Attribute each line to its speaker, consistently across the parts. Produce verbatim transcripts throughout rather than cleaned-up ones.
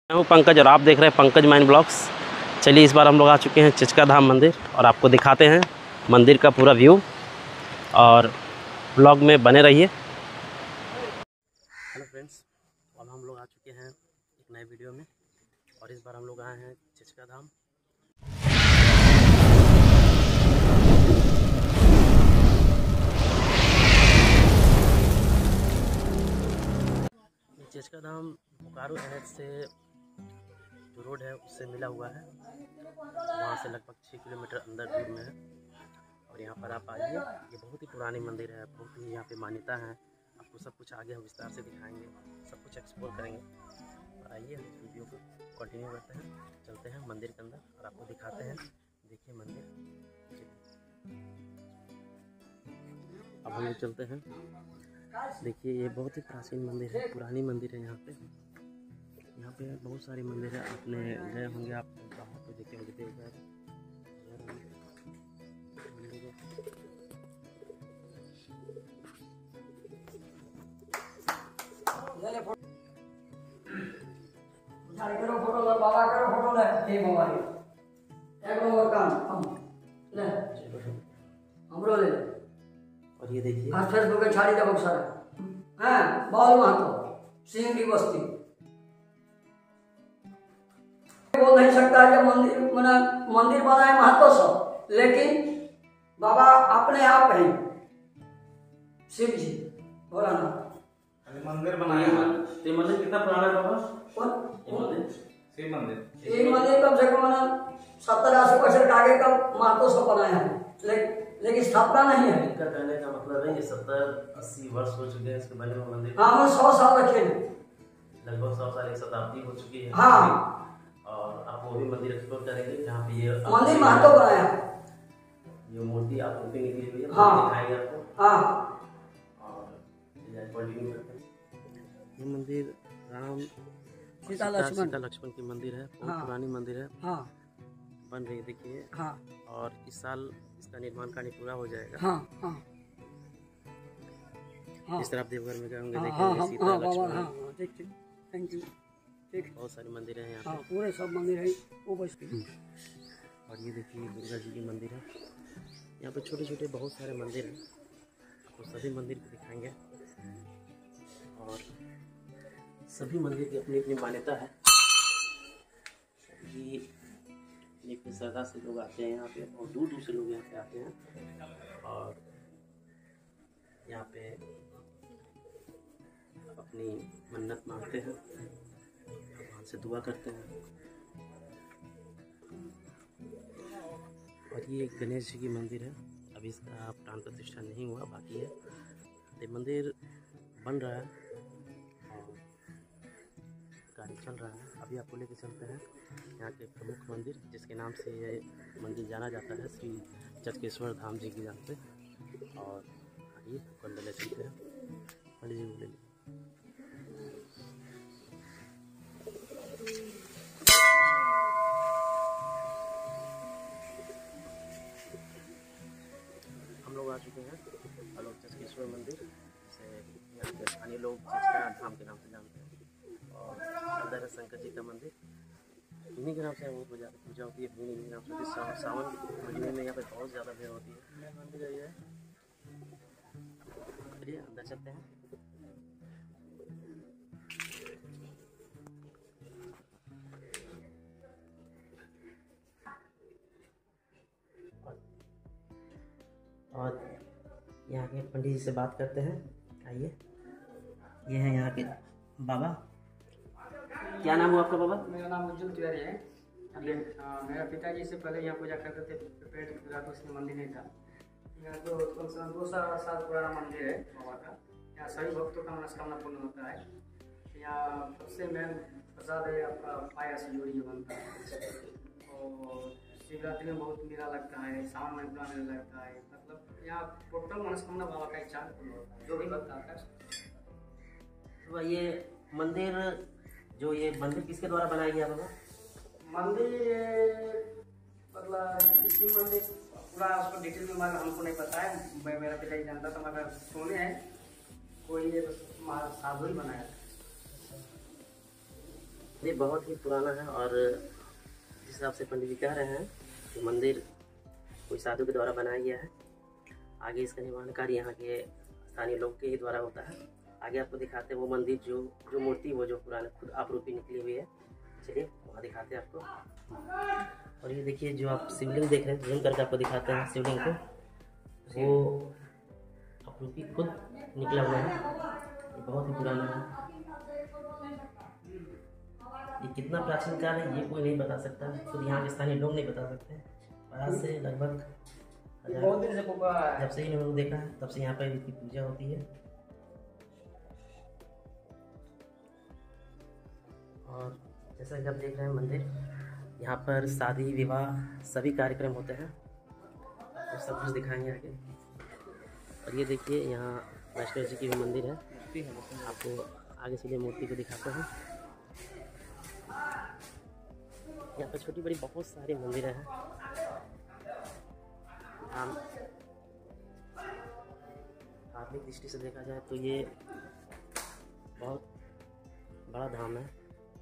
Speaker 1: मैं हूं पंकज और आप देख रहे हैं पंकज माइन ब्लॉग्स। चलिए इस बार हम लोग आ चुके हैं चिचका धाम मंदिर और आपको दिखाते हैं मंदिर का पूरा व्यू और ब्लॉग में बने रहिए। हेलो फ्रेंड्स, अब हम लोग आ चुके हैं एक नए वीडियो में और इस बार हम लोग आए हैं चिचका धाम। चिचका धाम बोकारो शहर से जो रोड है उससे मिला हुआ है, वहाँ से लगभग छः किलोमीटर अंदर दूर में है और यहाँ पर आप आइए। ये बहुत ही पुरानी मंदिर है, बहुत ही यहाँ पे मान्यता है। आपको सब कुछ आगे हम विस्तार से दिखाएंगे, सब कुछ एक्सप्लोर करेंगे और आइए हम वीडियो को कंटिन्यू करते हैं, चलते हैं मंदिर के अंदर और आपको दिखाते हैं। देखिए मंदिर, अब हम लोग चलते हैं। देखिए ये बहुत ही प्राचीन मंदिर है, पुरानी मंदिर है। यहाँ पे यहाँ पे बहुत सारे मंदिर है, आपने गए होंगे, आप बाहर पे देखे होंगे देवघर
Speaker 2: करो फोटो ले बाबा करो फोटो ले ए मोबाइल एक नंबर काम हम ले हमरो ले।
Speaker 1: और ये देखिए
Speaker 2: आज फेसबुक पे छाड़ी दे बहुत सारा हां बाल महतो सिंह की बस्ती बोल नहीं सकता है। मंदिर मना मंदिर बनाए महतो सब, लेकिन बाबा अपने आप हैं शिव जी बोला ना
Speaker 3: मंदिर बनाया है।
Speaker 1: ये मंदिर कितना पुराना है बाबा?
Speaker 2: कौन
Speaker 1: ये मंदिर
Speaker 3: शिव मंदिर
Speaker 2: ये मंदिर कम से कम सत्तर अस्सी वर्ष आगे का महतो सब बनाया है, लेकिन लेकिन स्थापना नहीं है।
Speaker 1: इनका कहने का मतलब है ये सत्तर अस्सी वर्ष हो चुके हैं इसके बने हुए मंदिर।
Speaker 2: हाँ हम सौ साल रखे हैं,
Speaker 1: लगभग सौ साल एक शताब्दी हो चुकी है।
Speaker 2: हाँ
Speaker 1: और आप वो भी मंदिर एक्सप्लोर करेंगे जहाँ पे ये
Speaker 2: मंदिर महतो बनाया है।
Speaker 1: ये मूर्ति आप ऊपर निकली हुई है,
Speaker 2: हाँ।
Speaker 1: दिखाएंगे आपको।
Speaker 2: हाँ
Speaker 1: और कंटिन्यू करते हैं। ये मंदिर राम
Speaker 2: सीता लक्ष्मण
Speaker 1: सीता लक्ष्मण की मंदिर है, बहुत
Speaker 2: हाँ।
Speaker 1: पुरानी मंदिर है,
Speaker 2: हाँ
Speaker 1: बन रही है देखिए।
Speaker 2: हाँ
Speaker 1: और इस साल इसका निर्माण कार्य पूरा हो जाएगा।
Speaker 2: हाँ हाँ हाँ
Speaker 1: इस तरह आप देवघर में जाएंगे
Speaker 2: हाँ
Speaker 1: देखेंगे
Speaker 2: हाँ
Speaker 1: सीता
Speaker 2: हाँ बाबा
Speaker 1: लक्ष्मण,
Speaker 2: हाँ ठीक ठीक थैंक यू ठीक।
Speaker 1: बहुत सारे मंदिर हैं यहाँ
Speaker 2: हाँ
Speaker 1: पे।
Speaker 2: पूरे सब मंदिर है वो बस के।
Speaker 1: और ये देखिए दुर्गा जी की मंदिर है। यहाँ पे छोटे छोटे बहुत सारे मंदिर हैं, आपको सभी मंदिर को दिखाएंगे और सभी मंदिर की अपनी अपनी मान्यता है। सभी अपनी श्रद्धा से लोग आते हैं यहाँ पे, और दूर दूर से लोग यहाँ पे आते हैं और यहाँ पे अपनी मन्नत मांगते हैं, भगवान से दुआ करते हैं। और ये गणेश जी की मंदिर है, अभी इसका प्राण प्रतिष्ठा नहीं हुआ, बाकी है। ये मंदिर बन रहा है और कार्य चल रहा है। अभी आपको लेके चलते हैं यहाँ के प्रमुख मंदिर, जिसके नाम से ये मंदिर जाना जाता है, श्री चतकेश्वर धाम जी के नाम से। और आइए कंडे ले चलते हैं, पंडित जी बोले। हम लोग आ चुके हैं अलोक चतकेश्वर मंदिर से, यहाँ के स्थानीय लोग चिचका धाम के नाम से जानते हैं। और अंदर है शंकर जी का मंदिर, इन्हीं के नाम से बहुत ज़्यादा पूजा होती है। इन्हीं के नाम से होती है। सावन महीने में यहाँ पे बहुत ज़्यादा भीड़ होती है। मंदिर ये है, चलिए अंदर चलते हैं। और यहाँ के पंडित जी से बात करते हैं। आइए, ये हैं यहाँ के बाबा। क्या नाम हुआ आपका बाबा?
Speaker 4: मेरा नाम उज्जवल तिवारी है। अभी मेरा पिताजी से पहले यहाँ पूजा करते थे, पेट पूजा तो उसमें मंदिर नहीं था। यहाँ तो कम से कम दो साल साल पुराना मंदिर है बाबा का। यहाँ सभी भक्तों का मनस्कामना पूर्ण होता है। यहाँ सबसे मेन प्रसाद है आपका पाया से जोड़ी बनता है। और शिवरात्रि में बहुत मेला लगता है, सावन में पूरा मेला लगता है। मतलब यहाँ टोटल मनस्कामना बाबा का इच्छा पूर्ण होता है, जो भी भक्त आता है।
Speaker 1: तो ये मंदिर जो ये मंदिर किसके द्वारा बनाया गया बाबा?
Speaker 4: मंदिर मतलब इसी मंदिर पूरा उसको डिटेल में मगर हमको नहीं पता है। मैं मेरा पिताजी जानता था, मगर सुने हैं कोई ये साधु ही बनाया।
Speaker 1: ये बहुत ही पुराना है और जिस हिसाब से पंडित जी कह रहे हैं कि मंदिर कोई साधु के द्वारा बनाया गया है। आगे इसका निर्माण कार्य यहाँ के स्थानीय लोग के ही द्वारा होता है। आगे आपको दिखाते हैं वो मंदिर जो जो मूर्ति वो जो पुराना खुद आपरूपी निकली हुई है। चलिए वहाँ दिखाते हैं आपको। और ये देखिए जो आप शिवलिंग देख रहे हैं, जूम करके आपको दिखाते हैं शिवलिंग को, वो आपरूपी खुद निकला हुआ है। ये बहुत ही पुराना है। ये कितना प्राचीन काल है ये कोई नहीं बता सकता, खुद यहाँ के स्थानीय लोग नहीं बता सकते। आज से लगभग
Speaker 4: बहुत दिन से पुकार
Speaker 1: जब से ही लोग देखा है तब से यहाँ पर इसकी पूजा होती है। और जैसा कि आप देख रहे हैं मंदिर, यहाँ पर शादी विवाह सभी कार्यक्रम होते हैं, तो सब कुछ दिखाएंगे आगे। और ये देखिए यहाँ वैष्णो जी की भी मंदिर है, आपको आगे से लिए मूर्ति को दिखाते हैं। यहाँ पर छोटी बड़ी बहुत सारी मंदिर हैं। हम धार्मिक दृष्टि से देखा जाए तो ये बहुत बड़ा धाम है,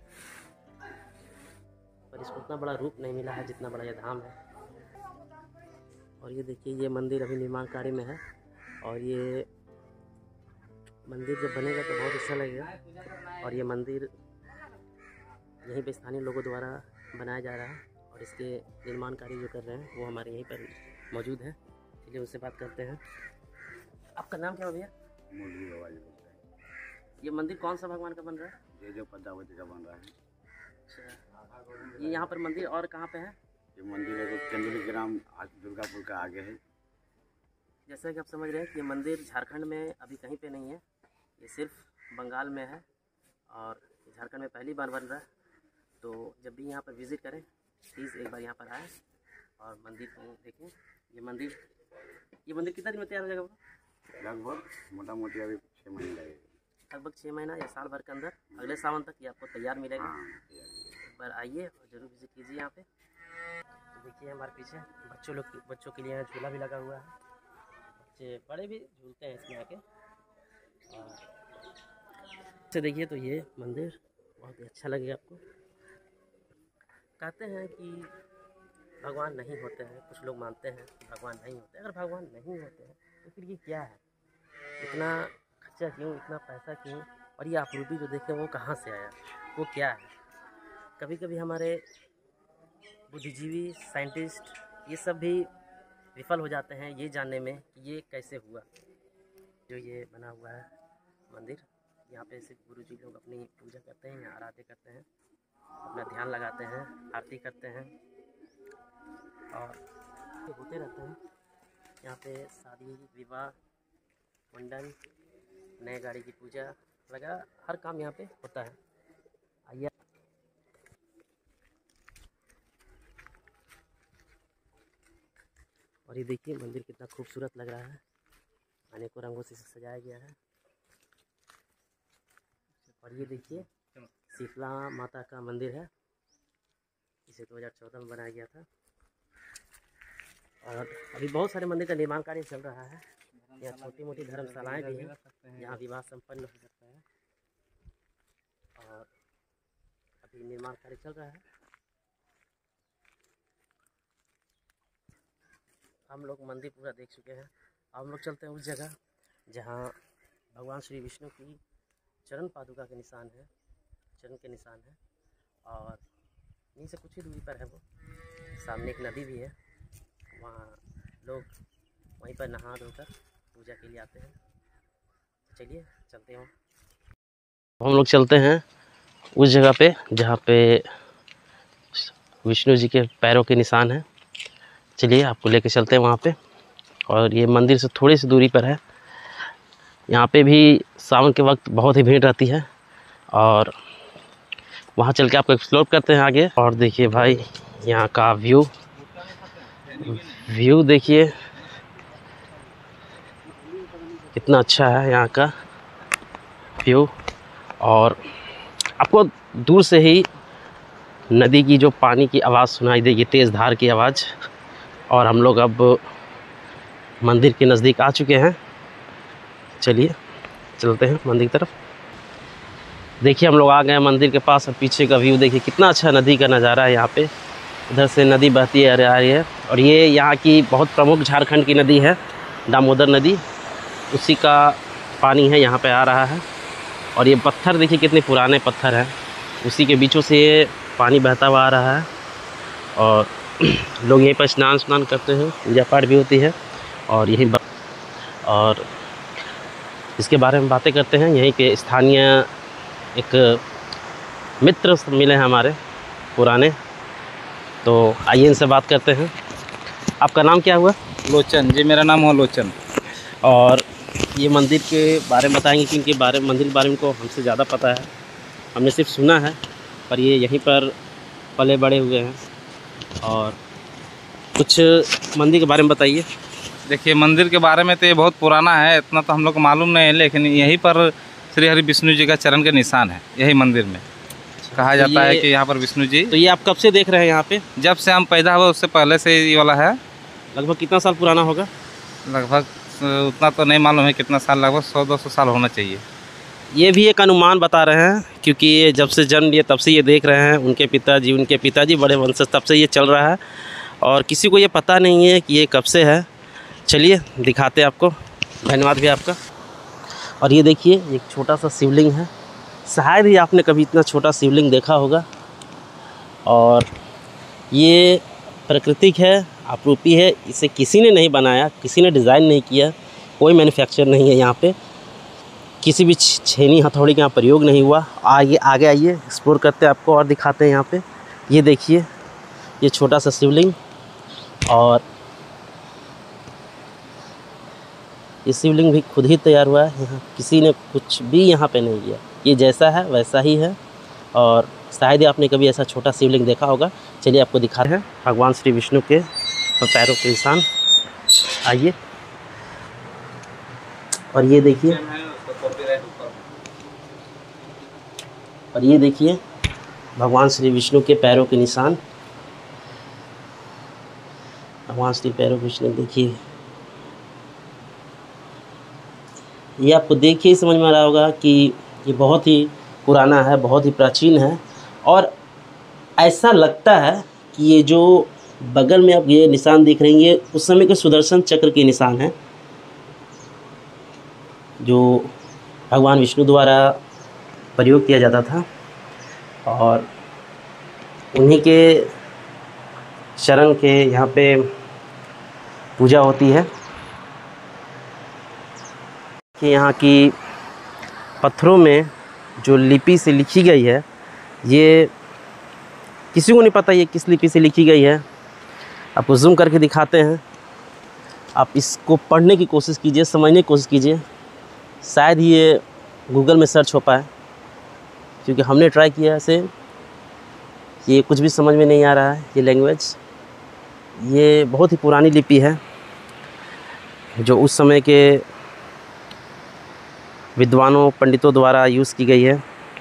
Speaker 1: पर इसको उतना बड़ा रूप नहीं मिला है जितना बड़ा ये धाम है। और ये देखिए ये मंदिर अभी निर्माण कार्य में है, और ये मंदिर जब बनेगा तो बहुत अच्छा लगेगा। और ये मंदिर यहीं पे स्थानीय लोगों द्वारा बनाया जा रहा है, और इसके निर्माण कार्य जो कर रहे हैं वो हमारे यहीं पर मौजूद है। चलिए उससे बात करते हैं। आपका नाम क्या है भैया?
Speaker 5: मुरली बाबा जी बोलते हैं।
Speaker 1: ये मंदिर कौन सा भगवान का बन रहा है?
Speaker 5: ये जो पद्मावती का बन रहा है।
Speaker 1: अच्छा, ये यहाँ पर मंदिर और कहाँ पे है?
Speaker 5: ये मंदिर है तो चंदुली ग्राम दुर्गापुर का आगे है।
Speaker 1: जैसा कि आप समझ रहे हैं कि ये मंदिर झारखंड में अभी कहीं पे नहीं है, ये सिर्फ बंगाल में है और झारखंड में पहली बार बन रहा है। तो जब भी यहाँ पर विज़िट करें प्लीज़ एक बार यहाँ पर आएँ और मंदिर को देखें। ये मंदिर ये मंदिर कितना दिन में तैयार हो जाएगा?
Speaker 5: लगभग मोटा मोटी अभी छः महीने लगेगा।
Speaker 1: लगभग छः महीना या साल भर के अंदर अगले सावन तक ये आपको तैयार मिलेगा।
Speaker 5: हाँ,
Speaker 1: एक बार आइए और ज़रूर विज़िट कीजिए यहाँ पे। तो देखिए हमारे पीछे बच्चों लोग बच्चों के लिए यहाँ झूला भी लगा हुआ है, बच्चे बड़े भी झूलते हैं इसमें आके। और से देखिए तो ये मंदिर बहुत ही अच्छा लगेगा आपको। कहते हैं कि भगवान नहीं होते हैं, कुछ लोग मानते हैं कि भगवान नहीं होते। अगर भगवान नहीं होते हैं तो फिर ये क्या है? इतना खर्चा क्यों, इतना पैसा क्यों, और ये आपरूपी जो देखें वो कहाँ से आया, वो क्या है? कभी कभी हमारे बुद्धिजीवी साइंटिस्ट ये सब भी विफल हो जाते हैं ये जानने में कि ये कैसे हुआ। जो ये बना हुआ है मंदिर, यहाँ पे सिर्फ गुरु जी लोग अपनी पूजा करते हैं, यहाँ आराधना करते हैं, अपना ध्यान लगाते हैं, आरती करते हैं और होते रहते हैं। यहाँ पे शादी विवाह मुंडन नए गाड़ी की पूजा वगैरह हर काम यहाँ पे होता है। आइए और ये देखिए मंदिर कितना खूबसूरत लग रहा है, अनेकों रंगों से सजाया गया है। और ये देखिए शीतला माता का मंदिर है, इसे दो हज़ार चौदह में बनाया गया था। और अभी बहुत सारे मंदिर का निर्माण कार्य चल रहा है। यहाँ छोटी मोटी धर्मशालाएँ भी हैं, यहाँ विवाह संपन्न हो सकता है। और अभी निर्माण कार्य चल रहा है। हम लोग मंदिर पूरा देख चुके हैं। हम लोग चलते हैं उस जगह जहाँ भगवान श्री विष्णु की चरण पादुका के निशान है, चरण के निशान है। और यहीं से कुछ ही दूरी पर है वो, सामने एक नदी भी है, वहाँ लोग वहीं पर नहा धोकर पूजा के लिए आते हैं। चलिए चलते हैं। हम लोग चलते हैं उस जगह पे जहाँ पे विष्णु जी के पैरों के निशान हैं। चलिए आपको लेके चलते हैं वहाँ पे। और ये मंदिर से थोड़ी सी दूरी पर है। यहाँ पे भी सावन के वक्त बहुत ही भीड़ रहती है, और वहाँ चल के आपको एक्सप्लोर करते हैं आगे। और देखिए भाई यहाँ का व्यू व्यू देखिए कितना अच्छा है यहाँ का व्यू। और आपको दूर से ही नदी की जो पानी की आवाज़ सुनाई देगी, तेज़ धार की आवाज़। और हम लोग अब मंदिर के नज़दीक आ चुके हैं। चलिए चलते हैं मंदिर की तरफ। देखिए हम लोग आ गए हैं मंदिर के पास और पीछे का व्यू देखिए कितना अच्छा नदी का नज़ारा है यहाँ पे। इधर से नदी बहती है आ रही है और ये यहाँ की बहुत प्रमुख झारखंड की नदी है दामोदर नदी, उसी का पानी है यहाँ पे आ रहा है। और ये पत्थर देखिए कितने पुराने पत्थर हैं, उसी के बीचों से ये पानी बहता हुआ आ रहा है। और लोग यहीं पर स्नान स्नान करते हैं, पूजा पाठ भी होती है और यहीं और इसके बारे में बातें करते हैं। यहीं के स्थानीय एक मित्र मिले हैं हमारे पुराने, तो आइए इनसे बात करते हैं। आपका नाम क्या हुआ?
Speaker 3: लोचन जी, मेरा नाम है लोचन।
Speaker 1: और ये मंदिर के बारे में बताएंगे कि इनके बारे मंदिर के बारे में को हमसे ज़्यादा पता है, हमने सिर्फ सुना है, पर ये यहीं पर पले बड़े हुए हैं। और कुछ मंदिर के बारे में बताइए।
Speaker 3: देखिए मंदिर के बारे में तो ये बहुत पुराना है, इतना तो हम लोग को मालूम नहीं है, लेकिन यहीं पर श्री हरि विष्णु जी का चरण के निशान है यही मंदिर में। कहा जाता है कि यहाँ पर विष्णु जी।
Speaker 1: तो ये आप कब से देख रहे हैं यहाँ पे?
Speaker 3: जब से हम पैदा हुए उससे पहले से ये वाला है।
Speaker 1: लगभग कितना साल पुराना होगा?
Speaker 3: लगभग उतना तो नहीं मालूम है कितना साल, लगभग सौ दो सौ साल होना चाहिए।
Speaker 1: ये भी एक अनुमान बता रहे हैं, क्योंकि ये जब से जन्म लिए तब से ये देख रहे हैं, उनके पिताजी उनके पिताजी बड़े वंशज, तब से ये चल रहा है और किसी को ये पता नहीं है कि ये कब से है। चलिए दिखाते हैं आपको। धन्यवाद भी आपका। और ये देखिए एक छोटा सा शिवलिंग है, शायद ही आपने कभी इतना छोटा शिवलिंग देखा होगा। और ये प्राकृतिक है, आपरूपी है, इसे किसी ने नहीं बनाया, किसी ने डिज़ाइन नहीं किया, कोई मैन्युफैक्चर नहीं है यहाँ पे, किसी भी छेनी हथौड़ी का यहाँ प्रयोग नहीं हुआ। आगे आगे आइए एक्सप्लोर करते हैं, आपको और दिखाते हैं यहाँ पे। ये देखिए ये छोटा सा शिवलिंग, और ये शिवलिंग भी खुद ही तैयार हुआ है, यहाँ किसी ने कुछ भी यहाँ पे नहीं किया, ये जैसा है वैसा ही है। और शायद ही आपने कभी ऐसा छोटा शिवलिंग देखा होगा। चलिए आपको दिखा रहे हैं भगवान श्री विष्णु के पैरों के निशान। आइए और ये देखिए, और ये देखिए भगवान श्री विष्णु के पैरों के निशान। भगवान श्री पैरों के निशान देखिए, ये आपको देखिए ही समझ में आ रहा होगा कि ये बहुत ही पुराना है, बहुत ही प्राचीन है। और ऐसा लगता है कि ये जो बगल में आप ये निशान देख रहे हैं, ये उस समय के सुदर्शन चक्र के निशान हैं, जो भगवान विष्णु द्वारा प्रयोग किया जाता था। और उन्हीं के शरण के यहाँ पे पूजा होती है। कि यहाँ की पत्थरों में जो लिपि से लिखी गई है, ये किसी को नहीं पता ये किस लिपि से लिखी गई है। आपको जूम करके दिखाते हैं, आप इसको पढ़ने की कोशिश कीजिए, समझने की कोशिश कीजिए, शायद ये गूगल में सर्च हो पाए, क्योंकि हमने ट्राई किया ऐसे, ये कुछ भी समझ में नहीं आ रहा है। ये लैंग्वेज, ये बहुत ही पुरानी लिपि है जो उस समय के विद्वानों पंडितों द्वारा यूज़ की गई है।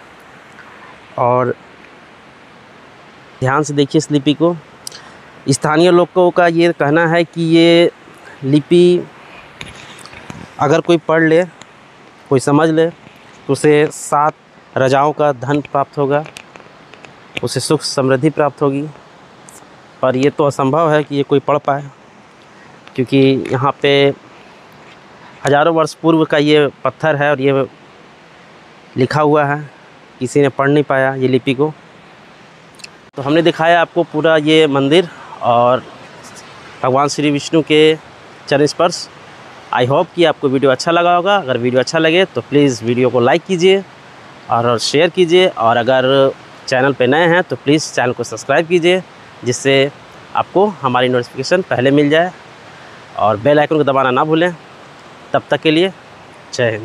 Speaker 1: और ध्यान से देखिए इस लिपि को। स्थानीय लोगों का ये कहना है कि ये लिपि अगर कोई पढ़ ले, कोई समझ ले, तो उसे सात राजाओं का धन प्राप्त होगा, उसे सुख समृद्धि प्राप्त होगी। पर ये तो असंभव है कि ये कोई पढ़ पाए, क्योंकि यहाँ पे हज़ारों वर्ष पूर्व का ये पत्थर है और ये लिखा हुआ है, किसी ने पढ़ नहीं पाया ये लिपि को। तो हमने दिखाया आपको पूरा ये मंदिर और भगवान श्री विष्णु के चरण स्पर्श। आई होप कि आपको वीडियो अच्छा लगा होगा। अगर वीडियो अच्छा लगे तो प्लीज़ वीडियो को लाइक कीजिए और शेयर कीजिए, और अगर चैनल पे नए हैं तो प्लीज़ चैनल को सब्सक्राइब कीजिए, जिससे आपको हमारी नोटिफिकेशन पहले मिल जाए। और बेल आइकन को दबाना ना भूलें। तब तक के लिए जय हिंद।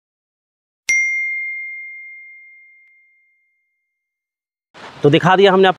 Speaker 1: तो दिखा दिया हमने।